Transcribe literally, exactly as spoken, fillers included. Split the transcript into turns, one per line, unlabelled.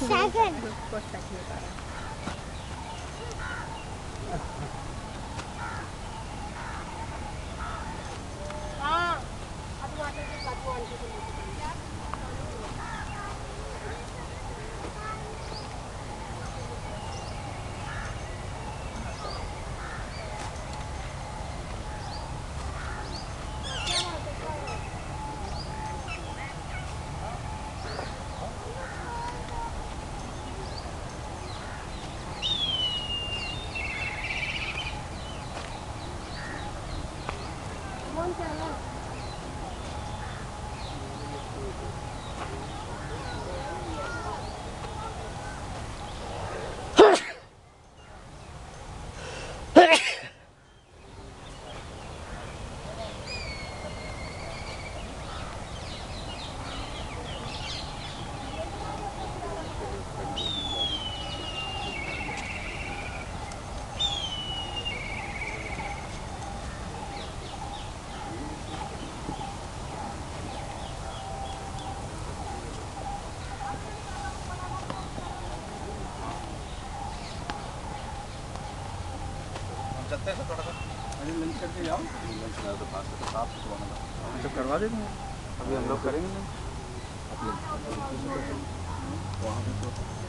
second हां अब water के बाद वन के
चलते हैं थोड़ा सा अभी लंच करके जाओ लंच तो पास से साफ सुथरा सब करवा देते हैं अभी हम लोग करेंगे नहीं वहाँ पे तो